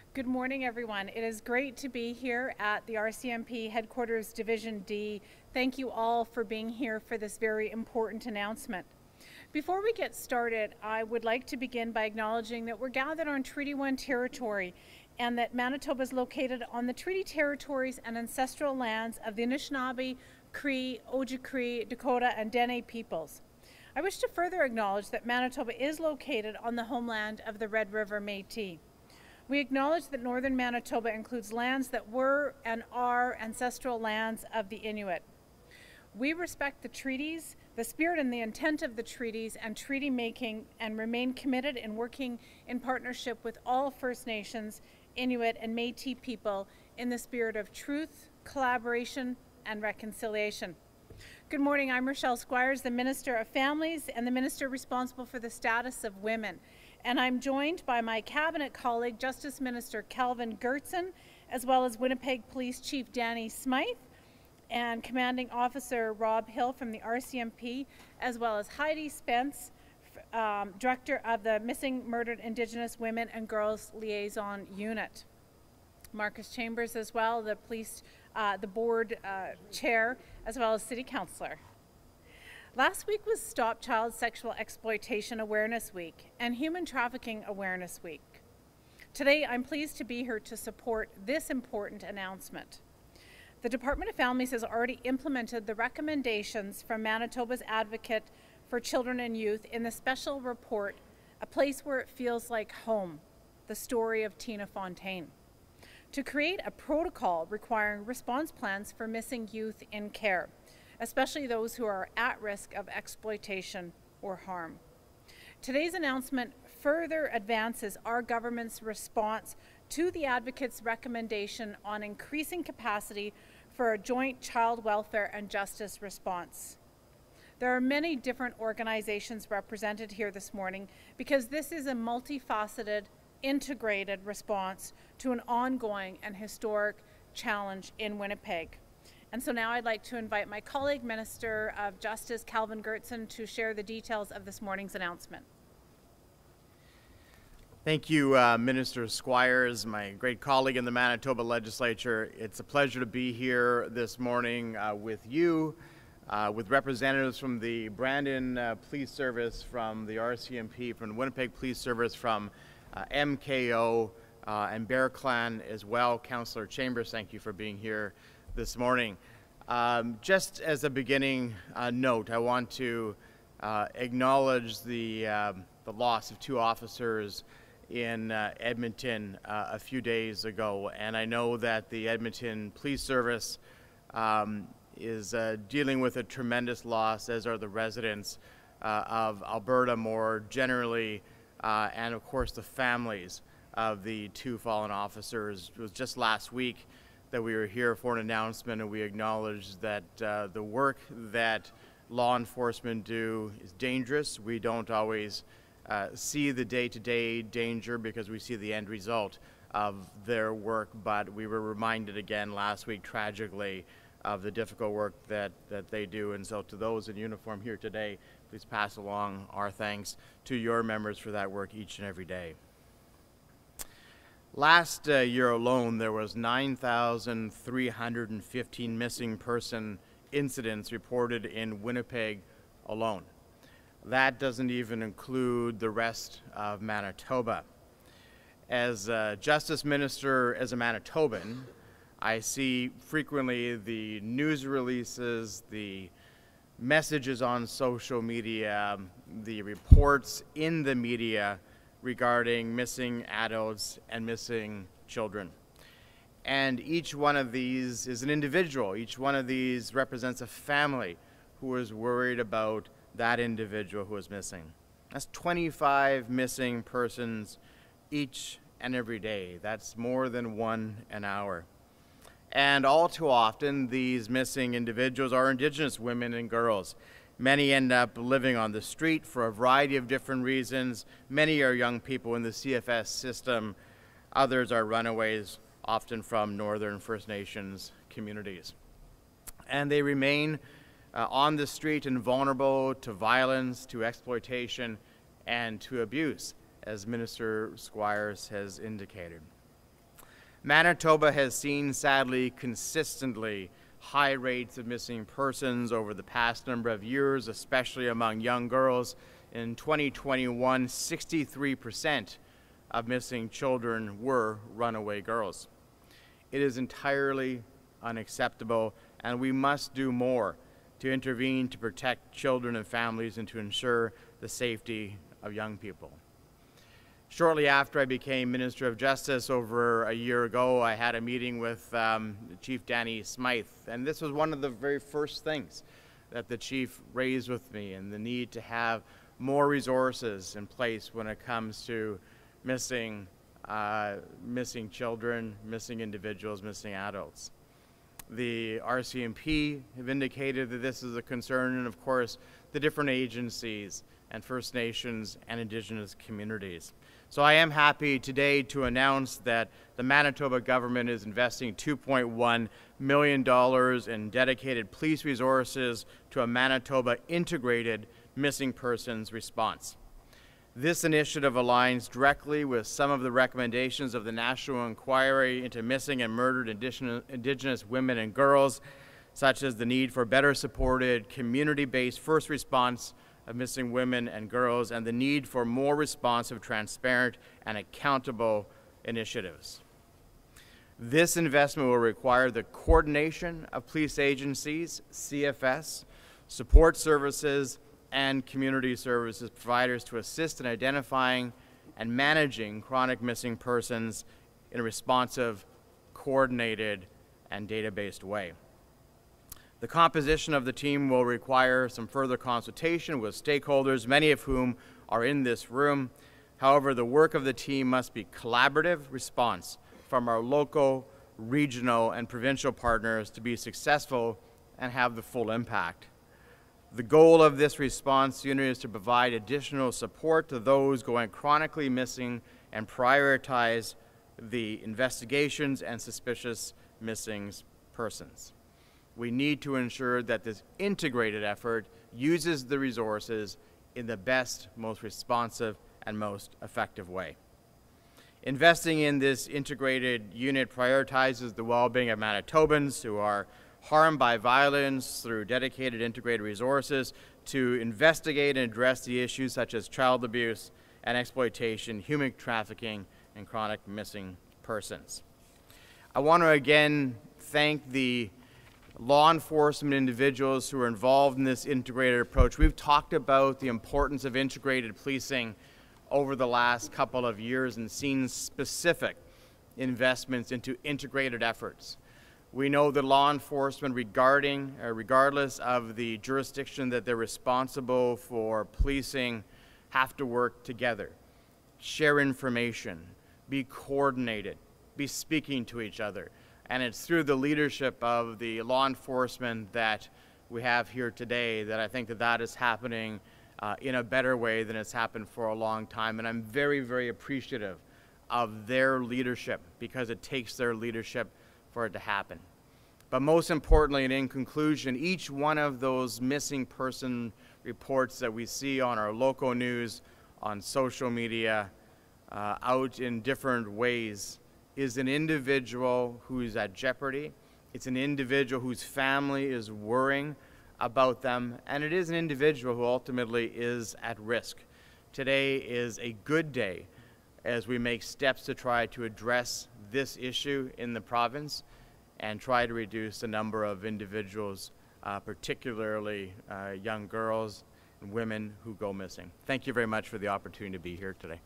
Good morning, everyone. It is great to be here at the RCMP Headquarters Division D. Thank you all for being here for this very important announcement. Before we get started, I would like to begin by acknowledging that we're gathered on Treaty 1 territory and that Manitoba is located on the treaty territories and ancestral lands of the Anishinaabe, Cree, Ojibwe, Dakota, and Dene peoples. I wish to further acknowledge that Manitoba is located on the homeland of the Red River Métis. We acknowledge that northern Manitoba includes lands that were and are ancestral lands of the Inuit. We respect the treaties, the spirit and the intent of the treaties and treaty making, and remain committed in working in partnership with all First Nations, Inuit, and Métis people in the spirit of truth, collaboration, and reconciliation. Good morning, I'm Rochelle Squires, the Minister of Families and the Minister responsible for the status of women. And I'm joined by my cabinet colleague, Justice Minister Kelvin Goertzen, as well as Winnipeg Police Chief Danny Smyth and Commanding Officer Rob Hill from the RCMP, as well as Heidi Spence, Director of the Missing Murdered Indigenous Women and Girls Liaison Unit. Marcus Chambers as well, the police, the board chair, as well as City Councillor. Last week was Stop Child Sexual Exploitation Awareness Week and Human Trafficking Awareness Week. Today, I'm pleased to be here to support this important announcement. The Department of Families has already implemented the recommendations from Manitoba's Advocate for Children and Youth in the special report, A Place Where It Feels Like Home, the story of Tina Fontaine, to create a protocol requiring response plans for missing youth in care, especially those who are at risk of exploitation or harm. Today's announcement further advances our government's response to the Advocate's recommendation on increasing capacity for a joint child welfare and justice response. There are many different organizations represented here this morning because this is a multifaceted, integrated response to an ongoing and historic challenge in Winnipeg. And so now I'd like to invite my colleague, Minister of Justice Kelvin Goertzen, to share the details of this morning's announcement. Thank you, Minister Squires, my great colleague in the Manitoba Legislature. It's a pleasure to be here this morning with you, with representatives from the Brandon Police Service, from the RCMP, from the Winnipeg Police Service, from MKO, and Bear Clan as well. Councillor Chambers, thank you for being here this morning. Just as a beginning note, I want to acknowledge the loss of two officers in Edmonton a few days ago, and I know that the Edmonton Police Service is dealing with a tremendous loss, as are the residents of Alberta more generally, and of course the families of the two fallen officers. It was just last week that we were here for an announcement, and we acknowledged that the work that law enforcement do is dangerous. We don't always see the day-to-day danger because we see the end result of their work, but we were reminded again last week, tragically, of the difficult work that they do. And so to those in uniform here today, please pass along our thanks to your members for that work each and every day. Last year alone, there was 9,315 missing person incidents reported in Winnipeg alone. That doesn't even include the rest of Manitoba. As a Justice Minister, as a Manitoban, I see frequently the news releases, the messages on social media, the reports in the media regarding missing adults and missing children. And each one of these is an individual. Each one of these represents a family who is worried about that individual who is missing. That's 25 missing persons each and every day. That's more than one an hour. And all too often, these missing individuals are Indigenous women and girls. Many end up living on the street for a variety of different reasons. Many are young people in the CFS system. Others are runaways, often from Northern First Nations communities. And they remain on the street and vulnerable to violence, to exploitation, and to abuse, as Minister Squires has indicated. Manitoba has seen, sadly, consistently high rates of missing persons over the past number of years, especially among young girls. In 2021, 63% of missing children were runaway girls. It is entirely unacceptable, and we must do more to intervene to protect children and families and to ensure the safety of young people. Shortly after I became Minister of Justice over a year ago, I had a meeting with Chief Danny Smyth, and this was one of the very first things that the Chief raised with me, and the need to have more resources in place when it comes to missing children, missing individuals, missing adults. The RCMP have indicated that this is a concern, and of course the different agencies and First Nations and Indigenous communities. So I am happy today to announce that the Manitoba government is investing $2.1 million in dedicated police resources to a Manitoba integrated missing persons response. This initiative aligns directly with some of the recommendations of the National Inquiry into Missing and Murdered Indigenous Women and Girls, such as the need for better supported community-based first response of missing women and girls, and the need for more responsive, transparent, and accountable initiatives. This investment will require the coordination of police agencies, CFS, support services, and community services providers to assist in identifying and managing chronic missing persons in a responsive, coordinated, and data-based way. The composition of the team will require some further consultation with stakeholders, many of whom are in this room. However, the work of the team must be collaborative response from our local, regional, and provincial partners to be successful and have the full impact. The goal of this response unit is to provide additional support to those going chronically missing and prioritize the investigations and suspicious missing persons. We need to ensure that this integrated effort uses the resources in the best, most responsive, and most effective way. Investing in this integrated unit prioritizes the well-being of Manitobans who are harmed by violence through dedicated integrated resources to investigate and address the issues such as child abuse and exploitation, human trafficking, and chronic missing persons. I want to again thank the law enforcement individuals who are involved in this integrated approach. We've talked about the importance of integrated policing over the last couple of years and seen specific investments into integrated efforts. We know that law enforcement, regardless of the jurisdiction that they're responsible for policing, have to work together, share information, be coordinated, be speaking to each other. And it's through the leadership of the law enforcement that we have here today that I think that that is happening in a better way than it's happened for a long time. And I'm very, very appreciative of their leadership because it takes their leadership for it to happen. But most importantly, and in conclusion, each one of those missing person reports that we see on our local news, on social media, out in different ways, is an individual who is at jeopardy. It's an individual whose family is worrying about them, and it is an individual who ultimately is at risk. Today is a good day as we make steps to try to address this issue in the province and try to reduce the number of individuals, particularly young girls and women who go missing. Thank you very much for the opportunity to be here today.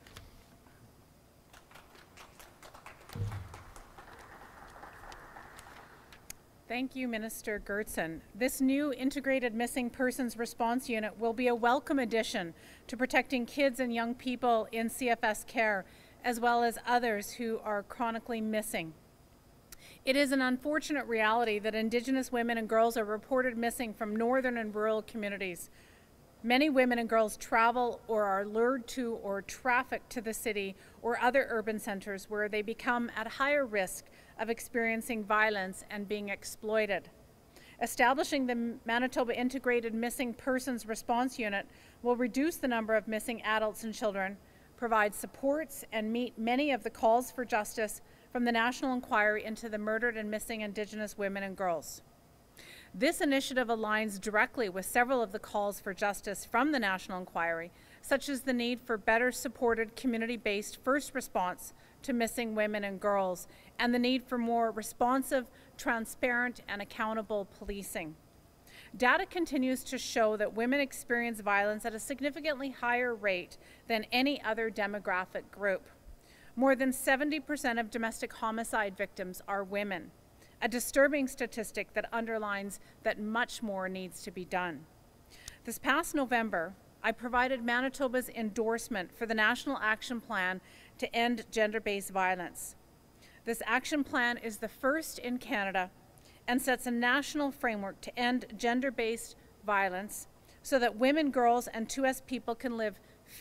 Thank you, Minister Goertzen. This new integrated missing persons response unit will be a welcome addition to protecting kids and young people in CFS care, as well as others who are chronically missing. It is an unfortunate reality that Indigenous women and girls are reported missing from northern and rural communities. Many women and girls travel or are lured to or trafficked to the city or other urban centers where they become at higher risk of experiencing violence and being exploited. Establishing the Manitoba Integrated Missing Persons Response Unit will reduce the number of missing adults and children, provide supports, and meet many of the calls for justice from the National Inquiry into the Murdered and Missing Indigenous Women and Girls. This initiative aligns directly with several of the calls for justice from the National Inquiry, such as the need for better supported community-based first response to missing women and girls, and the need for more responsive, transparent, and accountable policing. Data continues to show that women experience violence at a significantly higher rate than any other demographic group. More than 70% of domestic homicide victims are women, a disturbing statistic that underlines that much more needs to be done. This past November, I provided Manitoba's endorsement for the National Action Plan to end gender-based violence. This action plan is the first in Canada and sets a national framework to end gender-based violence so that women, girls, and 2S people can live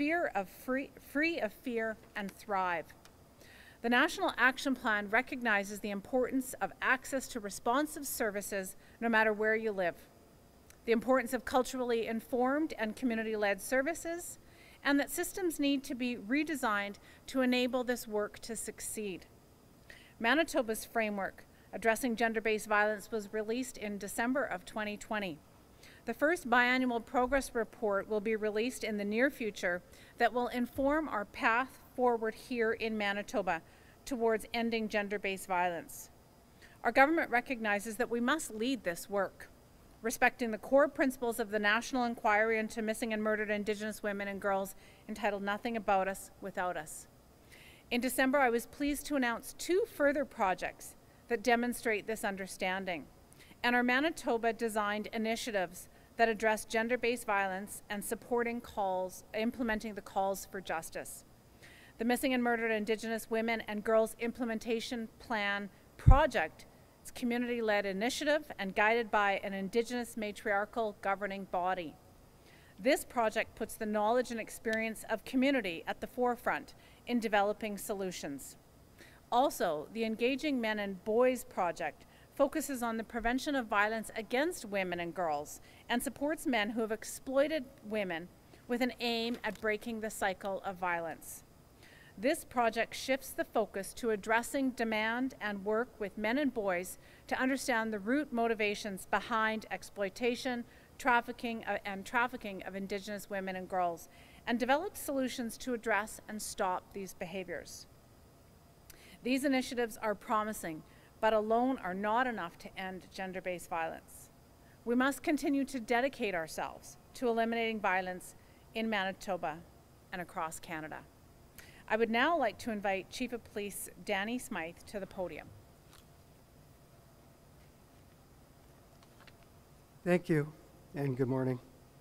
free of fear and thrive. The National Action Plan recognizes the importance of access to responsive services no matter where you live, the importance of culturally informed and community-led services, and that systems need to be redesigned to enable this work to succeed. Manitoba's framework addressing gender-based violence was released in December of 2020. The first biannual progress report will be released in the near future that will inform our path forward here in Manitoba towards ending gender-based violence. Our government recognizes that we must lead this work, respecting the core principles of the National Inquiry into Missing and Murdered Indigenous Women and Girls, entitled Nothing About Us Without Us. In December, I was pleased to announce 2 further projects that demonstrate this understanding, and our Manitoba-designed initiatives that address gender-based violence and implementing the calls for justice. The Missing and Murdered Indigenous Women and Girls Implementation Plan project is a community-led initiative and guided by an Indigenous matriarchal governing body. This project puts the knowledge and experience of community at the forefront in developing solutions. Also, the Engaging Men and Boys project focuses on the prevention of violence against women and girls and supports men who have exploited women with an aim at breaking the cycle of violence. This project shifts the focus to addressing demand and work with men and boys to understand the root motivations behind exploitation, trafficking of Indigenous women and girls, and develop solutions to address and stop these behaviors. These initiatives are promising, but alone are not enough to end gender-based violence. We must continue to dedicate ourselves to eliminating violence in Manitoba and across Canada. I would now like to invite Chief of Police Danny Smyth to the podium. Thank you, and good morning.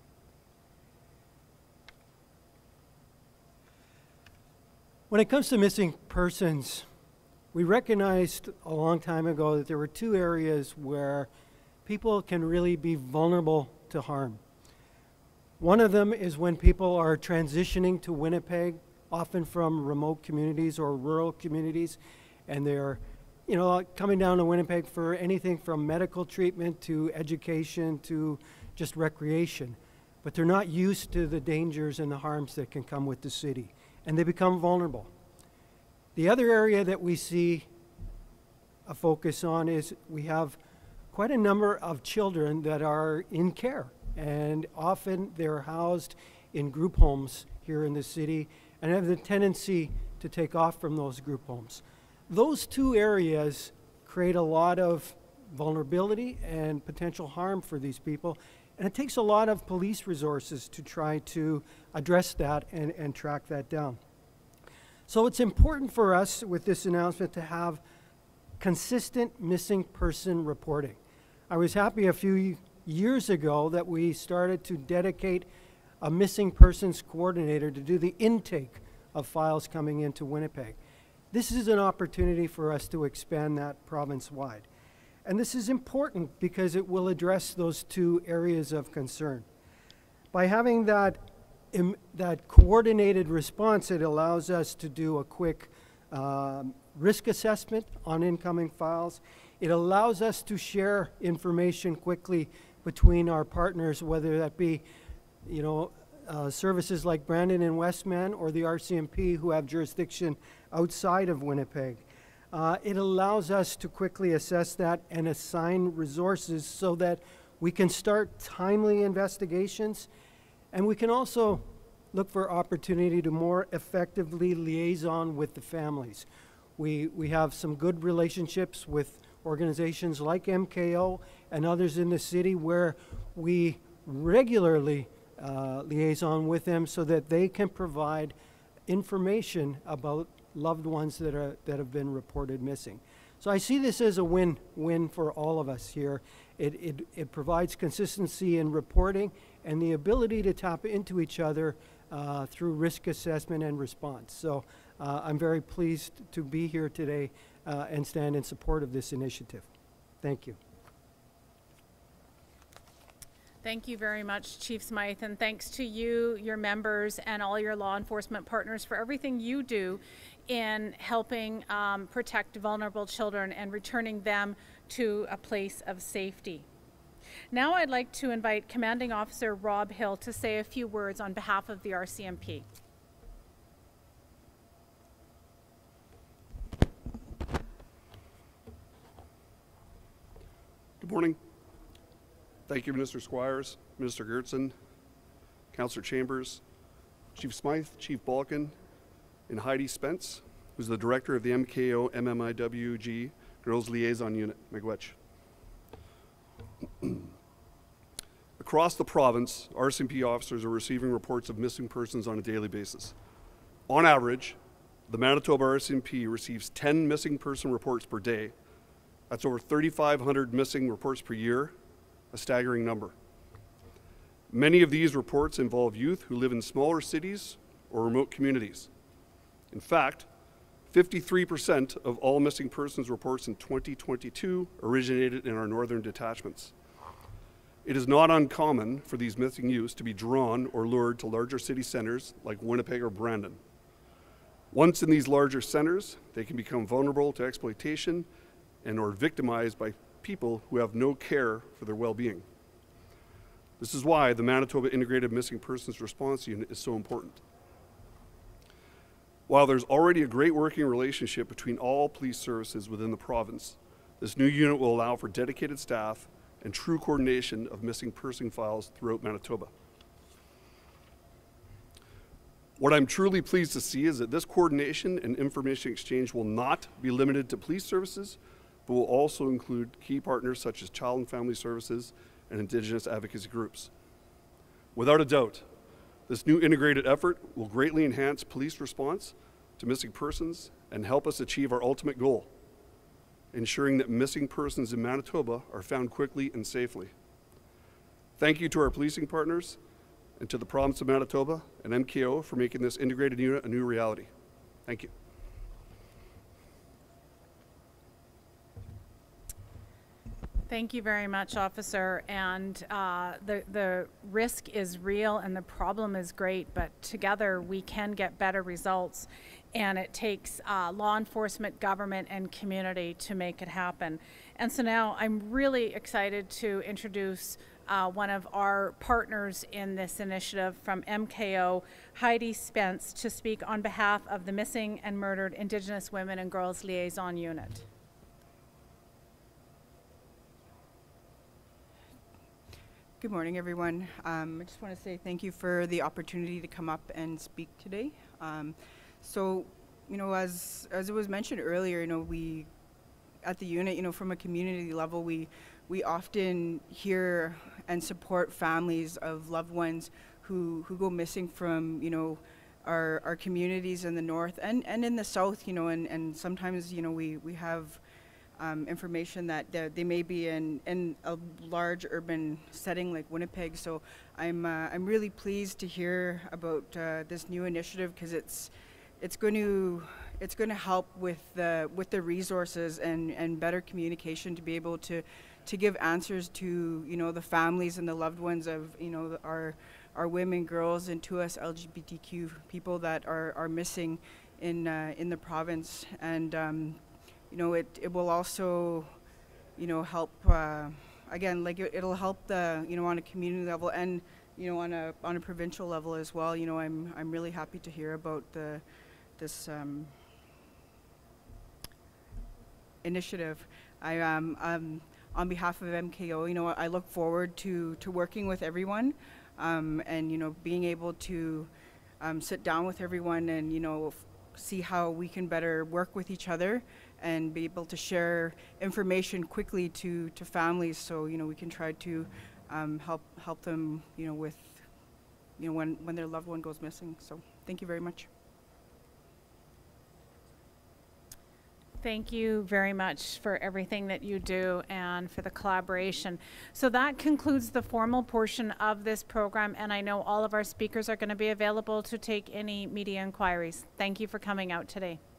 When it comes to missing persons, we recognized a long time ago that there were 2 areas where people can really be vulnerable to harm. One of them is when people are transitioning to Winnipeg, often from remote communities or rural communities, and they're coming down to Winnipeg for anything from medical treatment to education to just recreation. But they're not used to the dangers and the harms that can come with the city, and they become vulnerable. The other area that we see a focus on is we have quite a number of children that are in care, and often they're housed in group homes here in the city and have the tendency to take off from those group homes. Those 2 areas create a lot of vulnerability and potential harm for these people, and it takes a lot of police resources to try to address that and track that down. So it's important for us with this announcement to have consistent missing person reporting. I was happy a few years ago that we started to dedicate a missing persons coordinator to do the intake of files coming into Winnipeg. This is an opportunity for us to expand that province-wide. And this is important because it will address those 2 areas of concern. By having that coordinated response, it allows us to do a quick risk assessment on incoming files. It allows us to share information quickly between our partners, whether that be services like Brandon and Westman or the RCMP who have jurisdiction outside of Winnipeg. It allows us to quickly assess that and assign resources so that we can start timely investigations, and we can also look for opportunity to more effectively liaison with the families. We have some good relationships with organizations like MKO and others in the city where we regularly liaison with them so that they can provide information about loved ones that have been reported missing. So I see this as a win-win for all of us here. It provides consistency in reporting and the ability to tap into each other through risk assessment and response. So I'm very pleased to be here today and stand in support of this initiative. Thank you. Thank you very much, Chief Smyth, and thanks to you, your members, and all your law enforcement partners for everything you do in helping protect vulnerable children and returning them to a place of safety. Now I'd like to invite Commanding Officer Rob Hill to say a few words on behalf of the RCMP. Good morning. Thank you, Minister Squires, Minister Goertzen, Councillor Chambers, Chief Smyth, Chief Balkin, and Heidi Spence, who's the director of the MKO MMIWG Girls Liaison Unit, Miigwech. Across the province, RCMP officers are receiving reports of missing persons on a daily basis. On average, the Manitoba RCMP receives 10 missing person reports per day. That's over 3,500 missing reports per year, a staggering number. Many of these reports involve youth who live in smaller cities or remote communities. In fact, 53% of all missing persons reports in 2022 originated in our northern detachments. It is not uncommon for these missing youths to be drawn or lured to larger city centers like Winnipeg or Brandon. Once in these larger centers, they can become vulnerable to exploitation and or victimized by people who have no care for their well-being. This is why the Manitoba Integrated Missing Persons Response Unit is so important. While there's already a great working relationship between all police services within the province, this new unit will allow for dedicated staff and true coordination of missing person files throughout Manitoba. What I'm truly pleased to see is that this coordination and information exchange will not be limited to police services, but will also include key partners such as Child and Family Services and Indigenous advocacy groups. Without a doubt, this new integrated effort will greatly enhance police response to missing persons and help us achieve our ultimate goal, ensuring that missing persons in Manitoba are found quickly and safely. Thank you to our policing partners and to the province of Manitoba and MKO for making this integrated unit a new reality. Thank you. Thank you very much, Officer. And the risk is real and the problem is great, but together we can get better results. And it takes law enforcement, government, and community to make it happen. And so now I'm really excited to introduce one of our partners in this initiative from MKO, Heidi Spence, to speak on behalf of the Missing and Murdered Indigenous Women and Girls Liaison Unit. Good morning, everyone. I just want to say thank you for the opportunity to come up and speak today. So, you know, as it was mentioned earlier, you know, we at the unit, you know, from a community level, we often hear and support families of loved ones who go missing from, you know, our communities in the north and in the south, you know, and sometimes, you know, we have information that they may be in a large urban setting like Winnipeg. So I'm really pleased to hear about this new initiative, because it's going to help with the resources and better communication to be able to give answers to, you know, the families and the loved ones of, you know, our women, girls, and to us LGBTQ people that are missing in the province. And you know, it will also, you know, help, again, like it'll help the, you know, on a community level and, you know, on a provincial level as well. You know, I'm really happy to hear about this initiative. I on behalf of MKO, you know, I look forward to working with everyone, and you know, being able to sit down with everyone and, you know, see how we can better work with each other and be able to share information quickly to families, so you know, we can try to help them, you know, with, you know, when their loved one goes missing. So thank you very much. Thank you very much for everything that you do and for the collaboration. So that concludes the formal portion of this program, and I know all of our speakers are going to be available to take any media inquiries. Thank you for coming out today.